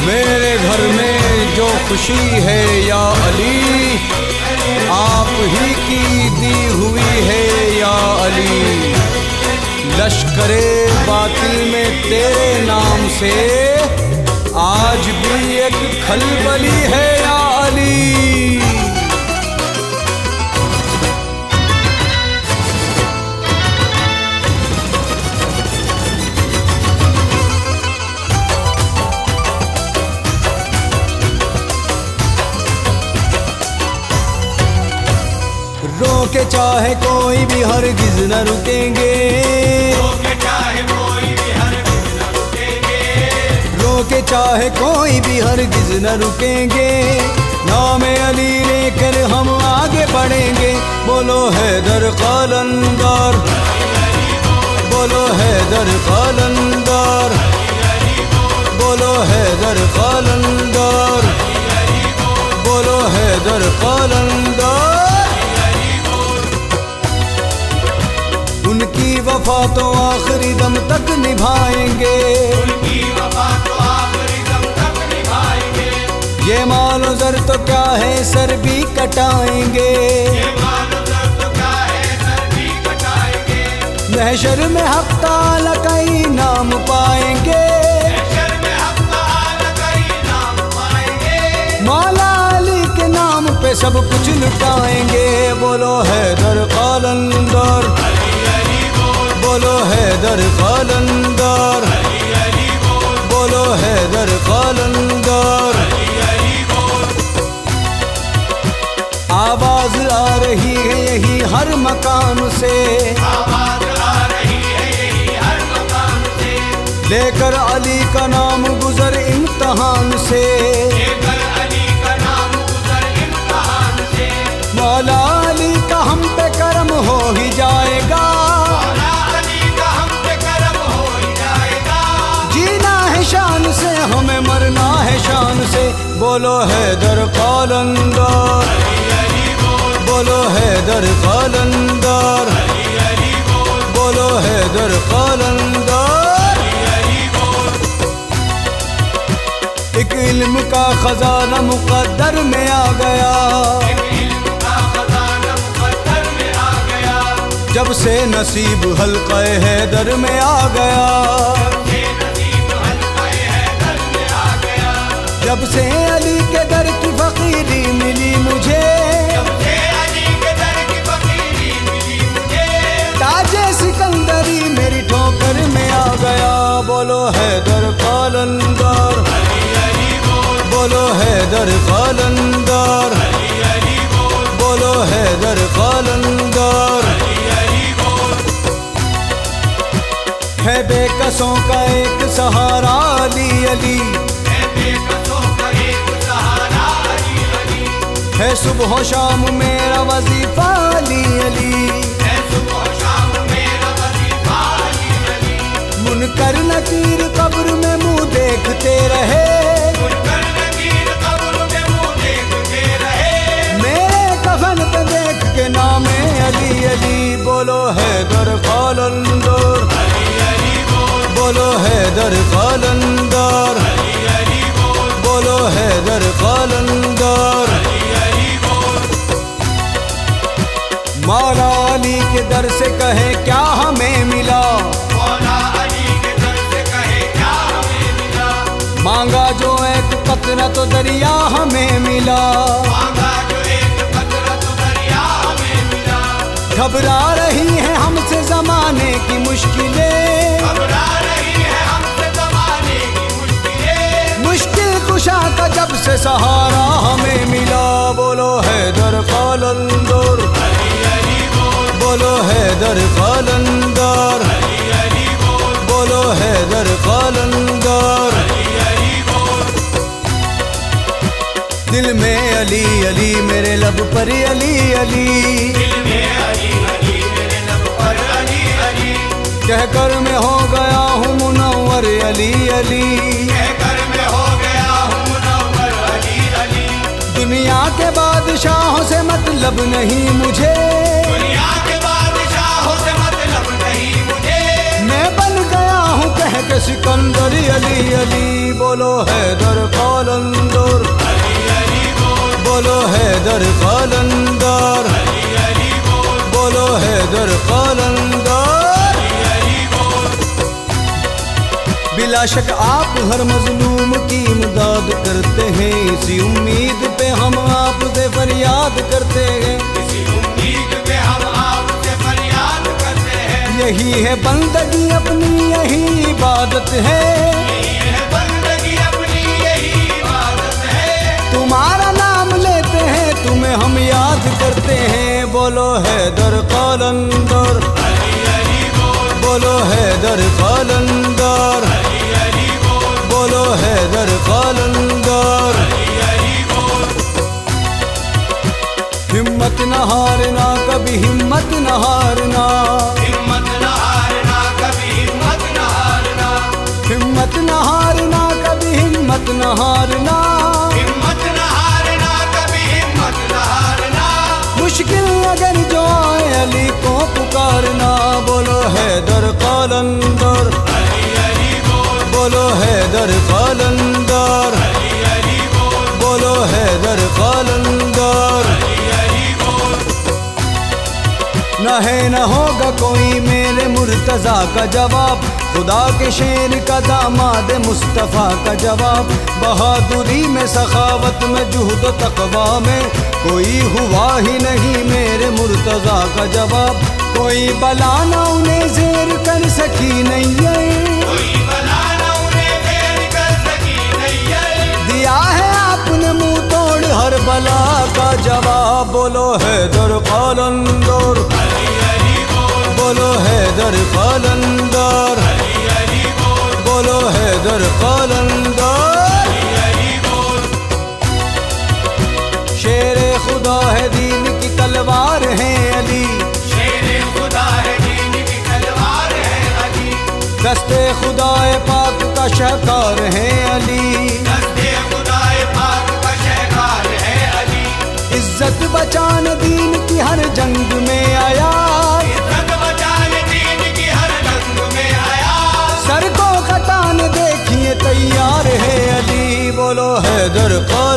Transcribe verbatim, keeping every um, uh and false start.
मेरे घर में जो खुशी है या अली, आप ही की दी हुई है या अली। लश्करे बातिल में तेरे नाम से आज भी एक खलबली है या अली। रोके चाहे कोई भी हरगिज़ न रुकेंगे, रोके चाहे कोई भी हरगिज़ न रुकेंगे, रोके चाहे कोई भी हरगिज़ न रुकेंगे। नाम अली लेकर हम आगे बढ़ेंगे। बोलो हैदर क़लंदर, बोलो हैदर क़लंदर, बोलो हैदर क़लंदर, बोलो हैदर क़लंदर। उनकी वफा तो आखिरी दम तक निभाएंगे, उनकी वफा तो आखिरी दम तक निभाएंगे। ये मालो जर तो क्या है सर भी कटाएंगे, ये मानो दर तो क्या है सर भी कटाएंगे। महशर में हक ताला का इनाम पाएंगे, महशर में हक ताला का इनाम पाएंगे। मौला अली के नाम पे सब कुछ लुटाएंगे। बोलो हैदर क़लंदर, बोलो हैदर क़लंदर, बोलो हैदर क़लंदर। आवाज आ रही है यही हर मकान से, आवाज आ रही है यही हर मकान से। लेकर अली का नाम गुजर इम्तहान से, लेकर अली का नाम गुजर इम्तहान से। मौला अली का हम पे करम हो ही जाएगा, शान से हमें मरना है शान से। बोलो हैदर क़लंदर, बोलो हैदर क़लंदर, बोलो हैदर क़लंदर। एक इल्म का खजाना मुक़द्दर में आ गया, जब से नसीब हल्क़े हैदर में आ गया, जब से अली के दर की फकीरी मिली मुझे, जब से अली के दर की फकीरी मिली मुझे। ताजे सिकंदरी मेरी ठोकर में आ गया। बोलो हैदर क़लंदर, बोलो हैदर क़लंदर, बोलो हैदर क़लंदर। है बेकसों का एक सहारा अली अली, है सुबह शाम मेरा वजीफा अली अली, है सुबह शाम मेरा वजीफा अली अली। मुनकर नकीर कब्र में मुंह देखते रहे, मुनकर नकीर कब्र में मुंह देखते रहे। मेरे कफन पे देख के नामे अली अली। बोलो हैदर क़लंदर, बोलो हैदर क़लंदर, बोलो हैदर क़लंदर। मौला अली के दर से कहे क्या हमें मिला, मौला अली के दर से कहे क्या हमें मिला। मांगा जो एक कतरा तो दरिया हमें मिला, मांगा जो एक कतरा तो दरिया हमें मिला। घबरा रही है हमसे ज़माने की मुश्किलें, घबरा रही है हमसे ज़माने की मुश्किलें। मुश्किल कुशा का जब से सहारा हमें मिला। बोलो हैदर क़लंदर, बोलो हैदर क़लंदर, बोलो हैदर क़लंदर। दिल में अली अली मेरे लब पर अली अली, दिल में अली अली मेरे लब पर अली अली। कहकर मैं हो गया हूँ मुनव्वर अली अली, कहकर मैं हो गया हूँ मुनव्वर अली अली। दुनिया के बादशाहों से मतलब नहीं मुझे, दुनिया के बादशाहों से मतलब नहीं मुझे। मैं बन गया हूँ कह के सिकंदर अली अली। बोलो बोलो हैदर कलंदर, अली अली बोल, बोलो हैदर कलंदर, अली अली बोल, बोलो हैदर कलंदर। अली अली बोल। बिला शक आप हर मजलूम की इमदाद करते हैं, इसी उम्मीद पे हम आपसे फरियाद करते हैं। इसी उम्मीद पे हम आपसे फरियाद करते हैं। यही है बंदगी अपनी, यही इबादत है, यही है बंदगी अपनी, यही इबादत है। तुम्हारा नाम लेते हैं, तुम्हें हम याद करते हैं। बोलो हैदर कलंदर, अली अली बोल, बोलो हैदर कलंदर, अली अली बोल, बोलो हैदर कलंदर। अली अली बोल। हिम्मत न हारना, कभी हिम्मत न हारना, हिम्मत न हारना, कभी हिम्मत न हारना, हिम्मत न हारना, कभी हिम्मत न हारना। हिम्मत न हारना, कभी हिम्मत न हारना। मुश्किल अगर जो आए अली को पुकारना। बोलो हैदर कलंदर, अली अली बोल, बोलो हैदर कलंदर, अली अली बोल, बोलो हैदर कलंदर। अली अली बोल। न है न होगा कोई मेरे मुर्तजा का जवाब, खुदा के शेर का दामाद मुस्तफ़ा का जवाब। बहादुरी में, सखावत में, जुहद तकवा में कोई हुआ ही नहीं मेरे मुर्तजा का जवाब। कोई बला न उन्हें ज़ेर कर सकी नहीं है, कोई बला न उन्हें फेर कर सकी नहीं है। दिया है आपने मुंह तोड़ हर बला का जवाब। बोलो हैदर कलंदर, अली अली बोल, बोलो हैदर कलंदर, अली अली बोल, बोलो हैदर कलंदर। अली अली बोल। शेरे खुदा है, दीन की तलवार है अली, शेरे खुदा है, दीन की तलवार है अली। दस्ते खुदाए पाक का शहकार है अली, दस्ते खुदाए पाक का शहकार है अली। इज्जत बचान दीन की हर जंग में आया, इज्जत बचाने दीन की हर जंग में आया। सर को कटान देखिए तैयार है अली। बोलो हैदर कलंदर,